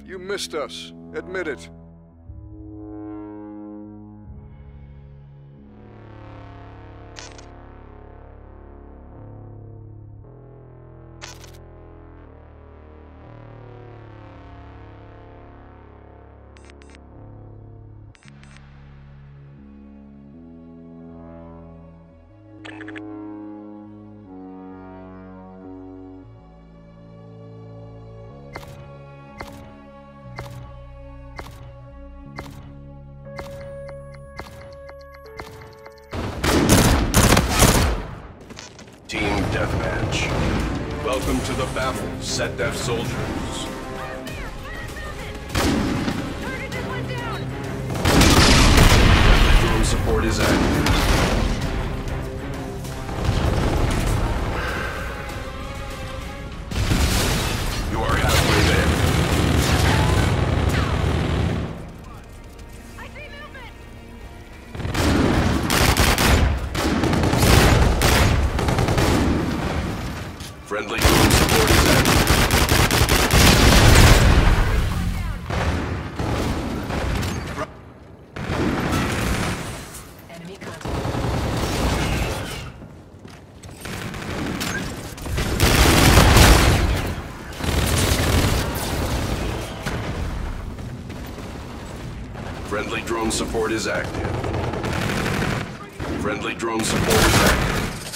You missed us. Admit it. Team Deathmatch. Welcome to the battle, SetDef soldiers. Drone support is active. You are halfway there. I see movement! Friendly drone support is active. Enemy contact. Friendly drone support is active. Friendly drone support is active.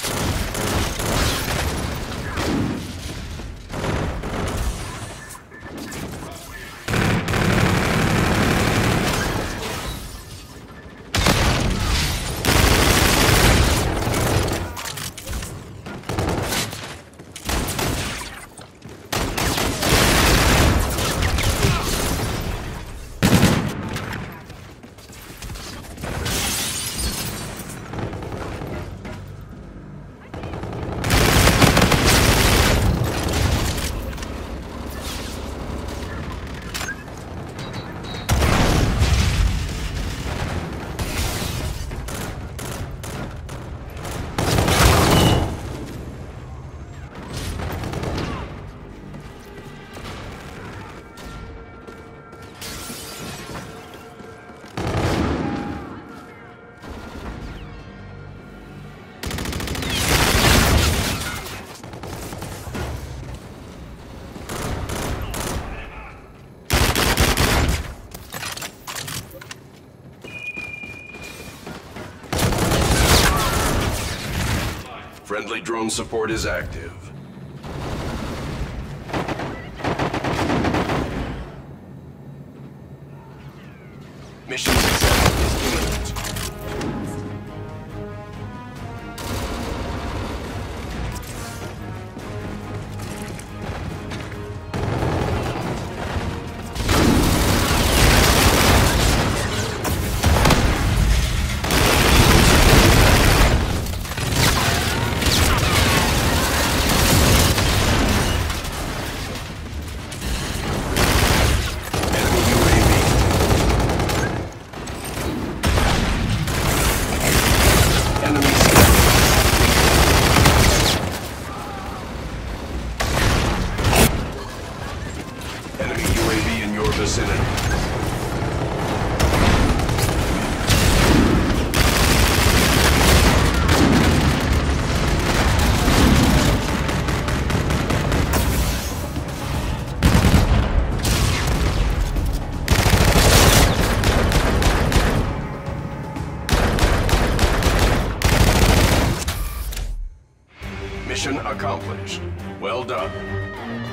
Friendly drone support is active. Mission success is imminent. Enemy UAV in your vicinity. Mission accomplished. Well done.